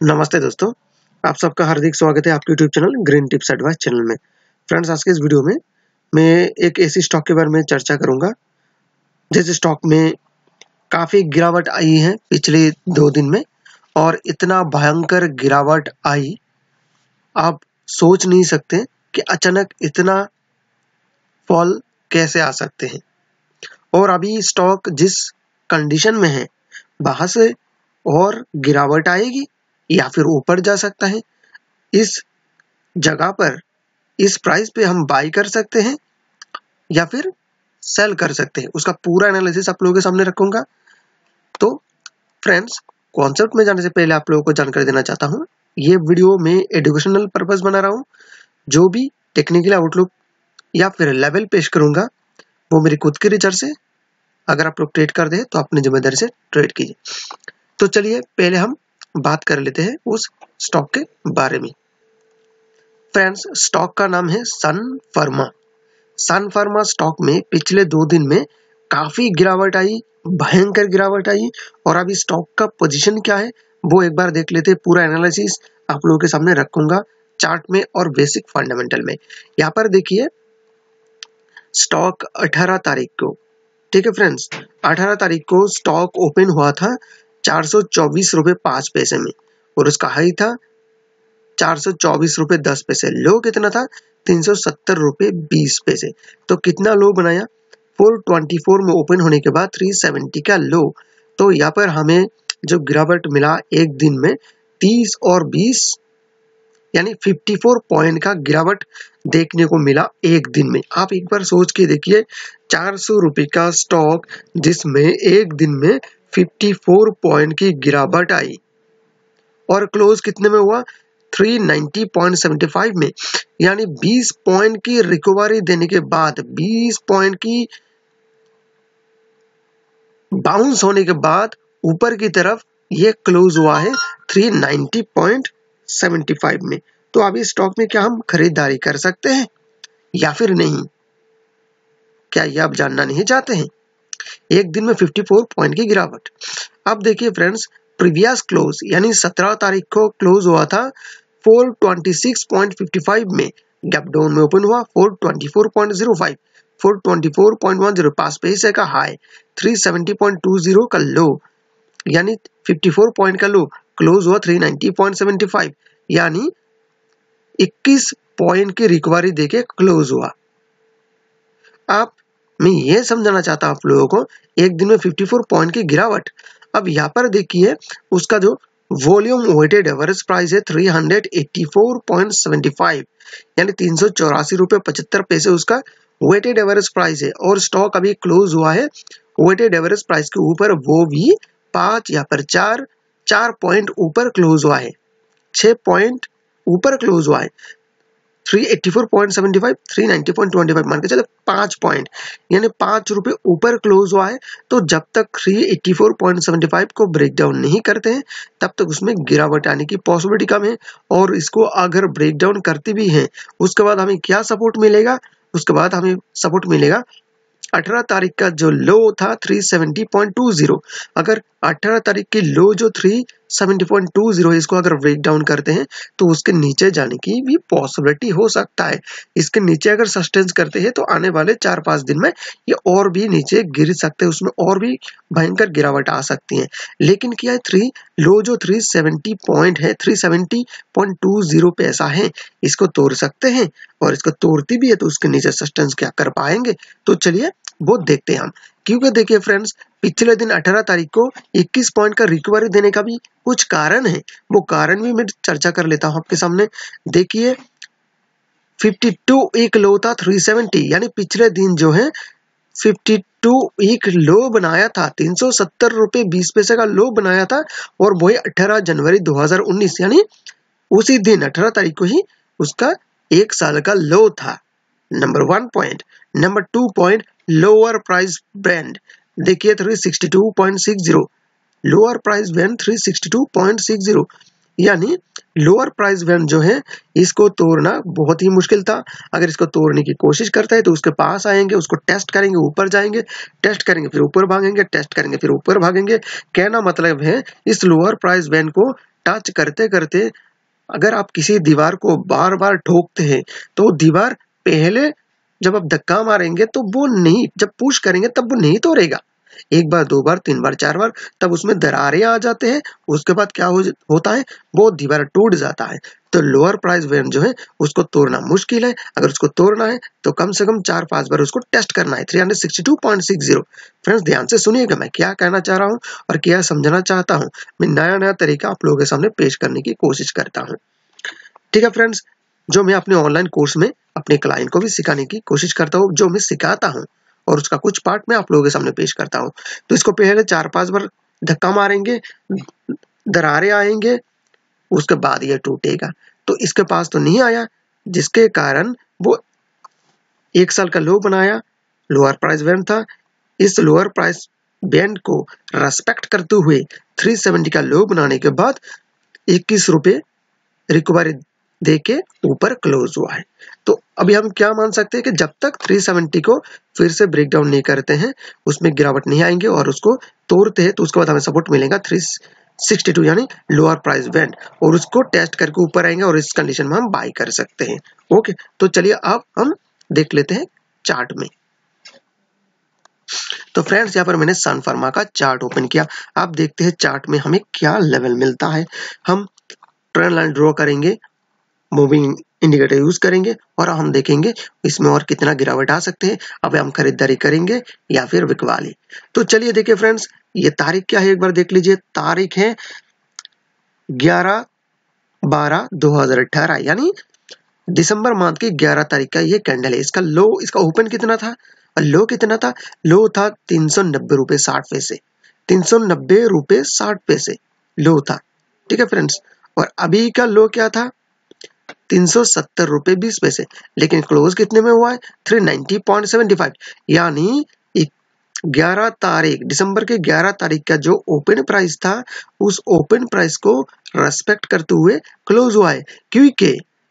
नमस्ते दोस्तों, आप सबका हार्दिक स्वागत है आपके YouTube channel green tips advice channel में। फ्रेंड्स, आज के इस वीडियो में मैं एक ऐसी स्टॉक के बारे में चर्चा करूंगा जिस स्टॉक में काफ़ी गिरावट आई है पिछले 2 दिन में, और इतना भयंकर गिरावट आई, आप सोच नहीं सकते कि अचानक इतना फॉल कैसे आ सकते हैं। और अभी स्टॉक जिस कंडीशन में है, वहाँ से और गिरावट आएगी या फिर ऊपर जा सकता है। इस जगह पर इस प्राइस पे हम बाई कर सकते हैं या फिर सेल कर सकते हैं, उसका पूरा एनालिसिस आप लोगों के सामने रखूंगा। तो फ्रेंड्स, कॉन्सेप्ट में जाने से पहले आप लोगों को जानकारी देना चाहता हूं, ये वीडियो में एजुकेशनल पर्पस बना रहा हूं। जो भी टेक्निकल आउटलुक या फिर लेवल पेश करूंगा वो मेरी खुद की रिसर्च से, अगर आप लोग ट्रेड कर दे तो अपनी जिम्मेदारी से ट्रेड कीजिए। तो चलिए पहले हम बात कर लेते हैं उस स्टॉक के बारे में। फ्रेंड्स, स्टॉक का नाम है Sun Pharma. Sun Pharma stock में पिछले 2 दिन में काफी गिरावट आई, भयंकर गिरावट आई। और अभी स्टॉक का पोजीशन क्या है वो एक बार देख लेते हैं। पूरा एनालिसिस आप लोगों के सामने रखूंगा चार्ट में और बेसिक फंडामेंटल में। यहाँ पर देखिए, स्टॉक 18 तारीख को, ठीक है फ्रेंड्स, 18 तारीख को स्टॉक ओपन हुआ था 424 रुपए 5 पैसे में, और उसका हाई था 424 रुपए 10 पैसे। लो कितना था? 370 रुपए 20 पैसे। तो कितना लो बनाया? 424 में ओपन होने के बाद 370 का लो। तो यहाँ पर हमें जो गिरावट मिला एक दिन में 30 और 20 यानी 54 पॉइंट का गिरावट देखने को मिला एक दिन में। आप एक बार सोच के देखिए, 400 रुपए का स्टॉक जिसमें एक दिन में 54 पॉइंट की गिरावट आई, और क्लोज कितने में हुआ? 390.75 में। यानी 20 पॉइंट की रिकवरी देने के बाद, 20 पॉइंट की बाउंस होने के बाद ऊपर की तरफ ये क्लोज हुआ है 390.75 में। तो अभी स्टॉक में क्या हम खरीदारी कर सकते हैं या फिर नहीं? क्या ये आप जानना नहीं चाहते हैं? एक दिन में 54 पॉइंट की गिरावट। अब देखिए फ्रेंड्स, प्रीवियस क्लोज यानी 17 तारीख को क्लोज हुआ था 426.55 में। गैप डाउन में ओपन हुआ 424.05, 424.10 पास पैसे का हाई, 370.20 का लो, यानी 54 पॉइंट का लो। क्लोज हुआ 390.75, यानी 21 पॉइंट की रिकवरी देके क्लोज हुआ। आप, मैं ये समझाना चाहता हूं आप लोगों को, एक दिन में 54 पॉइंट की गिरावट। अब यहाँ पर देखिए, उसका जो वॉल्यूम वेटेड एवरेज प्राइस है 384.75, यानी 384 रुपए 75 पैसे उसका वेटेड एवरेज प्राइस है। और स्टॉक अभी क्लोज हुआ है वेटेड एवरेज प्राइस के ऊपर, वो भी 5 या पर 4 पॉइंट ऊपर क्लोज हुआ है, 6 पॉइंट ऊपर क्लोज हुआ है। 384.75, 390.25 मान के चले 5 पॉइंट, यानी 5 रुपए ऊपर क्लोज हुआ है। तो जब तक 384.75 को ब्रेक डाउन नहीं करते हैं तब तक उसमें गिरावट आने की पॉसिबिलिटी कम है। और इसको अगर ब्रेक डाउन करते भी हैं, उसके बाद हमें क्या सपोर्ट मिलेगा? उसके बाद हमें सपोर्ट मिलेगा 18 तारीख का जो लो था 370.20। अगर 18 तारीख की लो जो 370.20 है, इसको अगर ब्रेक डाउन करते हैं तो उसके नीचे जाने की भी पॉसिबिलिटी हो सकता है। इसके नीचे अगर सस्टेंस करते हैं तो आने वाले 4-5 दिन में ये और भी नीचे गिर सकते हैं, उसमें और भी भयंकर गिरावट आ सकती है। लेकिन क्या है, लो जो 370 पॉइंट है, 370.20 पैसा है, इसको तोड़ सकते हैं। और इसको तोड़ती भी है तो उसके नीचे सस्टेंस क्या कर पाएंगे? तो चलिए वो देखते हैं हम। क्योंकि देखिए फ्रेंड्स, पिछले दिन 18 तारीख को 21 पॉइंट का रिकवरी देने का भी कुछ कारण है, वो कारण भी मैं चर्चा कर लेता हूं आपके सामने। देखिए, 52 एक लो था 370, यानी पिछले दिन जो है 52 एक लो बनाया था, 370 रुपए 20 पैसे का लो बनाया था। और वही 18 जनवरी 2019, यानी उसी दिन 18 तारीख को ही उसका 1 साल का लो था। Number 1 point. Number 2 point, lower price band. देखिए 362.60, लोअर प्राइस बैंड 362.60, यानी लोअर प्राइस बैंड जो है इसको तोड़ना बहुत ही मुश्किल था। अगर इसको तोड़ने की कोशिश करता है तो उसके पास आएंगे, उसको टेस्ट करेंगे, ऊपर जाएंगे, टेस्ट करेंगे फिर ऊपर भागेंगे, टेस्ट करेंगे फिर ऊपर भागेंगे। कहना मतलब है, इस लोअर प्राइस बैंड को टच करते करते अगर आप किसी दीवार को बार बार ठोकते हैं तो दीवार पहले जब आप धक्का मारेंगे तो वो नहीं, जब पुश करेंगे तब वो नहीं तोड़ेगा। एक बार, दो बार, तीन बार, चार बार, तब उसमें दरारें आ जाते हैं। उसके बाद क्या होता है, वो दीवार टूट जाता है। तो लोअर प्राइस बैंड जो है उसको तोड़ना मुश्किल है। अगर उसको तोड़ना है तो कम से कम 4-5 बार उसको टेस्ट करना है। 362.60। फ्रेंड्स ध्यान से सुनिएगा मैं क्या कहना चाह रहा हूँ और क्या समझना चाहता हूँ। मैं नया नया तरीका आप लोगों के सामने पेश करने की कोशिश करता हूँ। ठीक है फ्रेंड्स, जो मैं अपने ऑनलाइन कोर्स में अपने क्लाइंट को भी सिखाने की कोशिश करता हूँ, जो मैं सिखाता हूँ और उसका कुछ पार्ट मैं आप लोगों के सामने पेश करता हूँ। तो इसको पहले 4-5 बार धक्का मारेंगे, दरारें आएंगे, उसके बाद ये टूटेगा। तो इसके पास तो नहीं आया, जिसके कारण वो 1 साल का लो बनाया, लोअर प्राइस बैंड था। इस लोअर प्राइस बैंड को रेस्पेक्ट करते हुए 370 का लो बनाने के बाद 21 रुपए रिकवरी देके ऊपर क्लोज हुआ है। तो अभी हम क्या मान सकते हैं कि जब तक 370 को फिर से ब्रेक डाउन नहीं करते हैं, उसमें गिरावट नहीं आएंगे और उसको तोड़ते हैं, तो उसके बाद हमें सपोर्ट मिलेगा 362 यानी लोअर प्राइस बैंड, और उसको टेस्ट करके ऊपर आएंगे और इस कंडीशन में हम बाय कर सकते हैं। ओके, तो चलिए अब हम देख लेते हैं चार्ट में। तो फ्रेंड्स यहाँ पर मैंने सन फार्मा का चार्ट ओपन किया। आप देखते हैं चार्ट में हमें क्या लेवल मिलता है। हम ट्रेंड लाइन ड्रॉ करेंगे, मूविंग इंडिकेटर यूज करेंगे और हम देखेंगे इसमें और कितना गिरावट आ सकते हैं। अब हम खरीदारी करेंगे या फिर बिकवाली। तो चलिए देखिए फ्रेंड्स, ये तारीख क्या है एक बार देख लीजिए। तारीख है 11/12/2018 यानी दिसंबर माह की 11 तारीख का ये कैंडल है। इसका लो, इसका ओपन कितना था और लो कितना था? लो था 390 रुपए 60 पैसे। 390 रुपए 60 पैसे लो था। ठीक है फ्रेंड्स, और अभी का लो क्या था? 370 रुपए 20 पैसे। लेकिन क्लोज कितने में हुआ है? 390.75 यानी 11 तारीख, दिसंबर के 11 तारीख का जो ओपन प्राइस था उस ओपन प्राइस को रेस्पेक्ट करते हुए क्लोज हुआ है। क्योंकि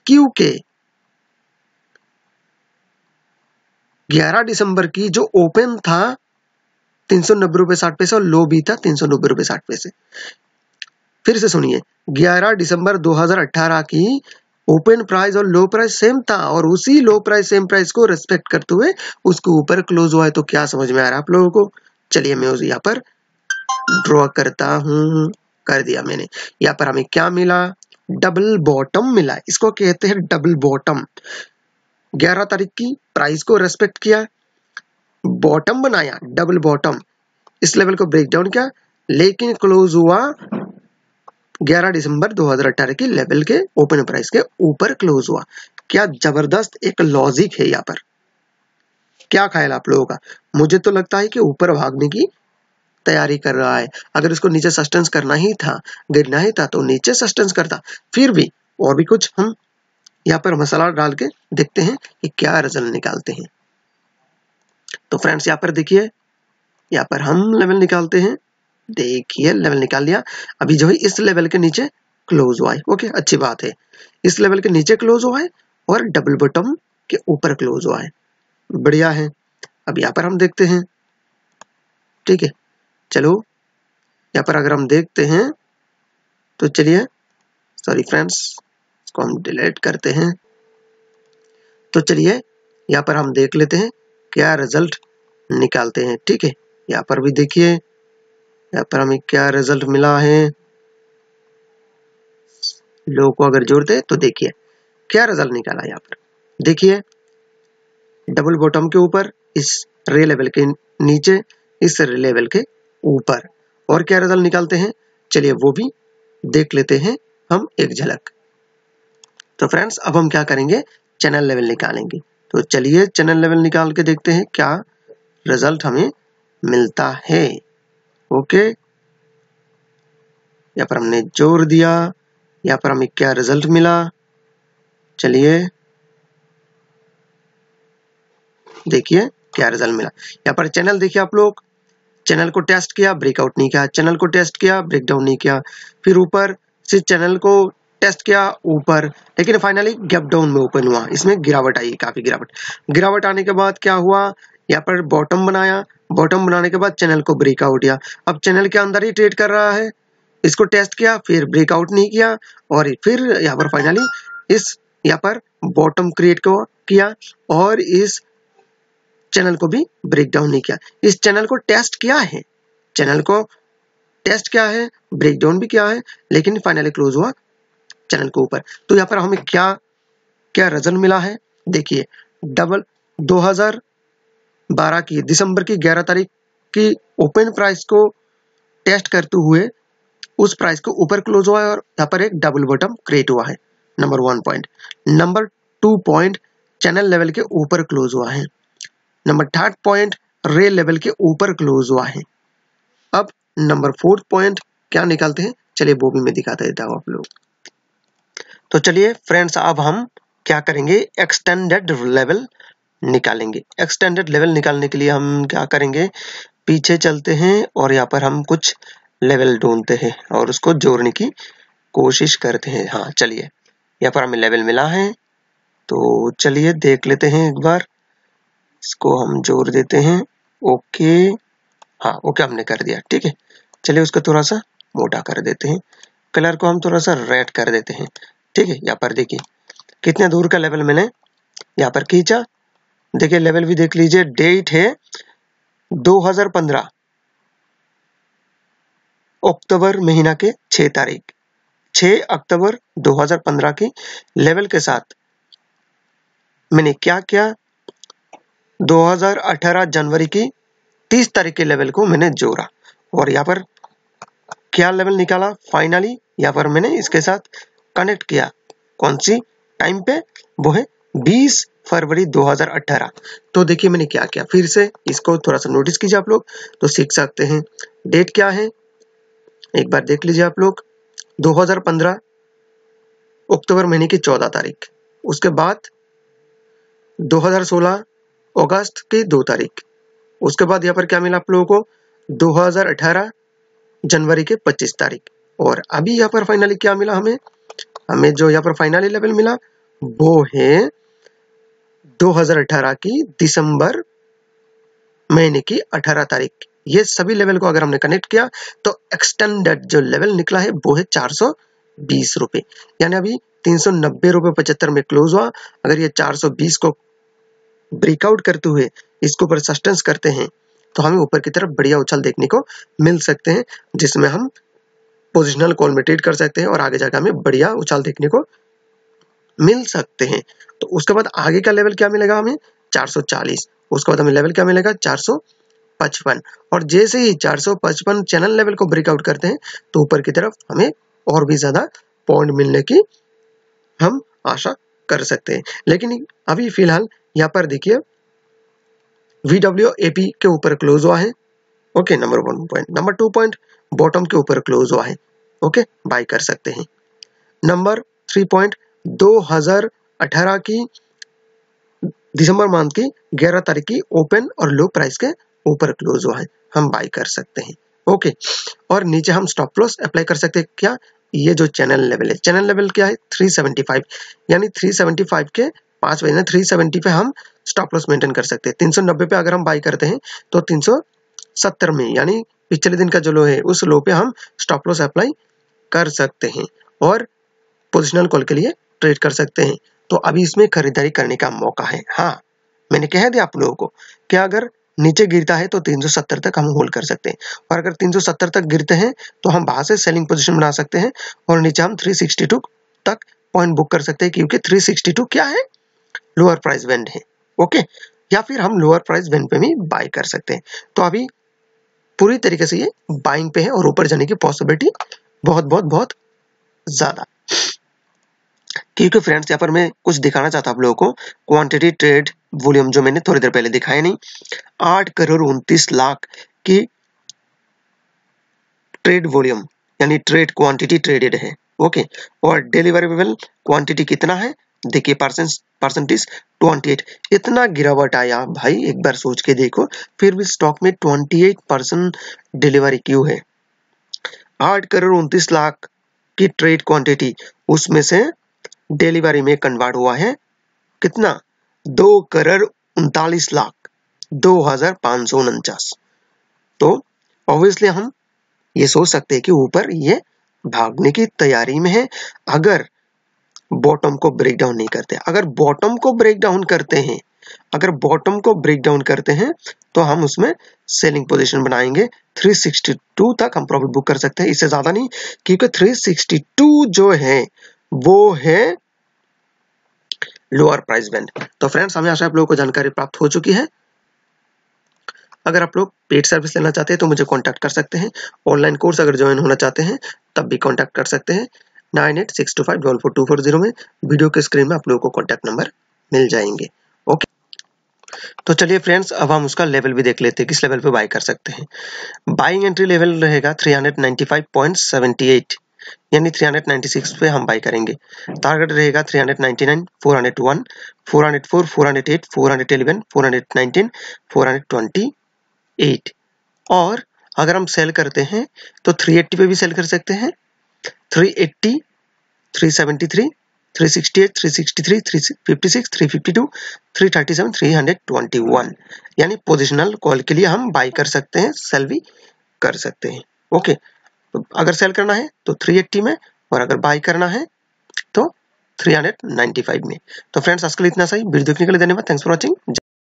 11 दिसंबर की जो ओपन था 390 रुपए 60 पैसे और लो भी था 390 रुपए 60 पैसे। फिर से सुनिए, 11 दिसंबर 2018 की ओपन प्राइस और लो प्राइस सेम था और उसी लो प्राइस सेम प्राइस को रेस्पेक्ट करते हुए उसके ऊपर क्लोज हुआ है। तो क्या समझ में आ रहा है आप लोगों को? चलिए मैं उसे यहाँ पर ड्रॉ करता हूँ। कर दिया मैंने। यहाँ पर हमें क्या मिला? डबल बॉटम मिला। इसको कहते हैं डबल बॉटम। 11 तारीख की प्राइस को रेस्पेक्ट किया, बॉटम बनाया, डबल बॉटम, इस लेवल को ब्रेक डाउन किया, लेकिन क्लोज हुआ 11 दिसंबर 2018 की लेवल के ओपन प्राइस के ऊपर क्लोज हुआ। क्या जबरदस्त एक लॉजिक है यहाँ पर। क्या ख्याल आप लोगों का? मुझे तो लगता है कि ऊपर भागने की तैयारी कर रहा है। अगर इसको नीचे सस्टेंस करना ही था, गिरना ही था, तो नीचे सस्टेंस करता। फिर भी और भी कुछ हम यहाँ पर मसाला डाल के देखते हैं कि क्या रिजल्ट निकालते हैं। तो फ्रेंड्स यहाँ पर देखिए, यहाँ पर हम लेवल निकालते हैं। देखिए लेवल निकाल लिया। अभी जो है इस लेवल के नीचे क्लोज हुआ है। ओके, अच्छी बात है। इस लेवल के नीचे क्लोज हुआ है और डबल बॉटम के ऊपर क्लोज हुआ है। बढ़िया है। अब यहाँ पर हम देखते हैं। ठीक है, चलो यहाँ पर अगर हम देखते हैं तो चलिए, सॉरी फ्रेंड्स, इसको हम डिलीट करते हैं। तो चलिए यहाँ पर हम देख लेते हैं क्या रिजल्ट निकालते हैं। ठीक है, यहाँ पर भी देखिए, यहाँ पर हमें क्या रिजल्ट मिला है। लो को अगर जोड़ते हैं तो देखिए क्या रिजल्ट निकाला। यहाँ पर देखिए, डबल बॉटम के ऊपर, इस रे लेवल के नीचे, इस रे लेवल के ऊपर, और क्या रिजल्ट निकालते हैं चलिए वो भी देख लेते हैं हम एक झलक। तो फ्रेंड्स अब हम क्या करेंगे? चैनल लेवल निकालेंगे। तो चलिए चैनल लेवल निकाल के देखते हैं क्या रिजल्ट हमें मिलता है। ओके, यहाँ पर हमने जोड़ दिया। यहाँ पर हमें क्या रिजल्ट मिला, चलिए देखिए क्या रिजल्ट मिला। यहाँ पर चैनल देखिए आप लोग, चैनल को टेस्ट किया, ब्रेकआउट नहीं किया, चैनल को टेस्ट किया, ब्रेकडाउन नहीं किया, फिर ऊपर से चैनल को टेस्ट किया ऊपर, लेकिन फाइनली गैप डाउन में ओपन हुआ। इसमें गिरावट आई, काफी गिरावट आने के बाद क्या हुआ? यहाँ पर बॉटम बनाया, बॉटम बनाने के बाद चैनल को ब्रेकआउट किया। अब चैनल के अंदर ही ट्रेड कर रहा है, इसको टेस्ट किया, फिर ब्रेकआउट नहीं किया, और फिर यहाँ पर फाइनली इस यहाँ पर बॉटम क्रिएट को किया, और इस चैनल को भी ब्रेक डाउन नहीं किया। इस चैनल को टेस्ट किया है, चैनल को टेस्ट किया है, ब्रेक डाउन भी किया है, लेकिन फाइनली क्लोज हुआ चैनल के ऊपर। तो यहाँ पर हमें क्या क्या रिजल्ट मिला है, देखिए। डबल 2012 की दिसंबर की 11 तारीख की ओपन प्राइस को टेस्ट करते हुए उस प्राइस को ऊपर क्लोज हुआ है, और यहाँ पर एक डबल बॉटम क्रिएट हुआ है। Number 1 point. Number 2 point, channel level के ऊपर क्लोज हुआ है। नंबर 3 पॉइंट, रे लेवल के ऊपर क्लोज हुआ है। अब नंबर 4 पॉइंट क्या निकालते हैं, चलिए वो भी मैं दिखाता देता हूँ आप लोग। तो चलिए फ्रेंड्स, अब हम क्या करेंगे, एक्सटेंडेड लेवल निकालेंगे। एक्सटेंडेड लेवल निकालने के लिए हम क्या करेंगे, पीछे चलते हैं और यहाँ पर हम कुछ लेवल ढूंढते हैं और उसको जोड़ने की कोशिश करते हैं। हाँ चलिए, यहाँ पर हमें लेवल मिला है, तो चलिए देख लेते हैं एक बार, इसको हम जोड़ देते हैं। ओके, हाँ ओके हमने कर दिया, ठीक है। चलिए उसको थोड़ा सा मोटा कर देते हैं, कलर को हम थोड़ा सा रेड कर देते हैं, ठीक है। यहाँ पर देखिए कितने दूर का लेवल मैंने यहाँ पर खींचा, देखिए लेवल भी देख लीजिए। डेट है 2015 अक्टूबर महीना के 6 तारीख, 6 अक्टूबर 2015 की लेवल के साथ मैंने क्या किया, 2018 जनवरी की 30 तारीख के लेवल को मैंने जोड़ा, और यहाँ पर क्या लेवल निकाला फाइनली, यहाँ पर मैंने इसके साथ कनेक्ट किया। कौन सी टाइम पे, वो है 20 फरवरी 2018। तो देखिए मैंने क्या किया, फिर से इसको थोड़ा सा नोटिस कीजिए आप लोग, तो सीख सकते हैं। डेट क्या है एक बार देख लीजिए आप लोग, 2015 अक्टूबर महीने की 14 तारीख, उसके बाद 2016 अगस्त की 2 तारीख, उसके बाद यहाँ पर क्या मिला आप लोगों को, 2018 जनवरी के 25 तारीख, और अभी यहाँ पर फाइनली क्या मिला हमें जो यहाँ पर फाइनली लेवल मिला वो है 2018 की दिसंबर महीने की 18 तारीख। ये सभी लेवल को अगर हमने कनेक्ट किया तो एक्सटेंडेड जो लेवल निकला है वो है 420 रुपए, यानी अभी 390 रुपए 75 में क्लोज हुआ। अगर ये 420 को ब्रेकआउट करते हुए इसके ऊपर सस्टेंस करते हैं तो हमें ऊपर की तरफ बढ़िया उछाल देखने को मिल सकते हैं, जिसमें हम पोजिशनल कॉल में ट्रेड कर सकते हैं और आगे जाकर हमें बढ़िया उछाल देखने को मिल सकते हैं। तो उसके बाद आगे का लेवल क्या मिलेगा हमें, 440, उसके बाद हमें लेवल क्या मिलेगा 455, और जैसे ही 455 चैनल लेवल को ब्रेकआउट करते हैं तो ऊपर की तरफ हमें और भी ज्यादा पॉइंट मिलने की हम आशा कर सकते हैं। लेकिन अभी फिलहाल यहाँ पर देखिए VWAP के ऊपर क्लोज हुआ है, okay, number 1 point. Number 2 point, bottom के ऊपर क्लोज हुआ है, ओके, बाय कर सकते हैं। नंबर 3 पॉइंट, 2018 की दिसंबर मंथ की 11 तारीख की ओपन और लो प्राइस के ऊपर क्लोज हुआ है, हम बाय कर सकते हैं, ओके। और नीचे हम स्टॉप लॉस अप्लाई कर सकते हैं, क्या, ये जो चैनल लेवल है, चैनल लेवल क्या है 375, यानी 375 के 5 बजे 370 पे हम स्टॉप लॉस मेंटेन कर सकते हैं। 390 पे अगर हम बाय करते हैं तो 370 में, यानी पिछले दिन का जो लो है उस लो पे हम स्टॉप लॉस अप्लाई कर सकते हैं और पोजिशनल कॉल के लिए ट्रेड कर सकते हैं। तो अभी इसमें खरीदारी करने का मौका है। हाँ, मैंने कह दिया आप लोगों को कि अगर नीचे गिरता है तो 370 तक हम होल्ड कर सकते हैं, और अगर 370 तक गिरते हैं तो हम वहां से सेलिंग पोजीशन बना सकते हैं, और नीचे हम 362 तक पॉइंट बुक कर सकते हैं, क्योंकि 362 क्या है, लोअर प्राइस बैंड है, ओके। या फिर हम लोअर प्राइस बैंड पे भी बाय कर सकते हैं। तो अभी पूरी तरीके से ये बाइंग पे है और ऊपर जाने की पॉसिबिलिटी बहुत बहुत बहुत ज्यादा। क्योंकि फ्रेंड्स यहाँ पर मैं कुछ दिखाना चाहता हूँ आप लोगों को, क्वांटिटी ट्रेड वॉल्यूम जो मैंने थोड़ी देर पहले दिखाया नहीं, 8 करोड़ 29 लाख की ट्रेड वॉल्यूम यानी ट्रेड क्वांटिटी ट्रेडेड है, ओके। और डिलीवरेबल क्वांटिटी कितना है, देखिए परसेंटेज 28। इतना गिरावट आया भाई, एक बार सोच के देखो, फिर भी स्टॉक में 28% डिलीवरी क्यों है। 8 करोड़ 29 लाख की ट्रेड क्वांटिटी, उसमें से डिलीवरी में कन्वर्ट हुआ है कितना, 2 करोड़ 39 लाख 2549। तो ऑब्वियसली हम ये सोच सकते हैं कि ऊपर ये भागने की तैयारी में है अगर बॉटम को ब्रेक डाउन नहीं करते। अगर बॉटम को ब्रेक डाउन करते हैं, अगर बॉटम को ब्रेक डाउन करते हैं तो हम उसमें सेलिंग पोजीशन बनाएंगे। 362 तक हम प्रॉफिट बुक कर सकते हैं, इससे ज्यादा नहीं, क्योंकि 362 जो है वो है लोअर प्राइस बैंड। तो फ्रेंड्स, हमें आशा है आप लोगों को जानकारी प्राप्त हो चुकी है। अगर आप लोग पेड सर्विस लेना चाहते हैं तो मुझे कांटेक्ट कर सकते हैं। ऑनलाइन कोर्स अगर ज्वाइन होना चाहते हैं तब भी कांटेक्ट कर सकते हैं। 9862544240 में वीडियो के स्क्रीन में आप लोगों को कांटेक्ट नंबर मिल जाएंगे। ओके, तो चलिए फ्रेंड्स, अब हम उसका लेवल भी देख लेते हैं, किस लेवल पे बाय कर सकते हैं। बाइंग एंट्री लेवल रहेगा 395.78, यानी 396 पे हम बाय करेंगे। टारगेट रहेगा 399, 401, 404, 408, 411, 419, 428। और अगर हम सेल करते हैं तो 380 पे भी सेल कर सकते हैं। 380, 373, 368, 363, 356, 352, 337, 321, यानी पोजिशनल कॉल के लिए हम बाई कर सकते हैं, सेल भी कर सकते हैं। ओके, तो अगर सेल करना है तो 380 में, और अगर बाई करना है तो 395 में। तो फ्रेंड्स, आज के लिए इतना सही। वीडियो देखने के लिए धन्यवाद। Thanks for watching.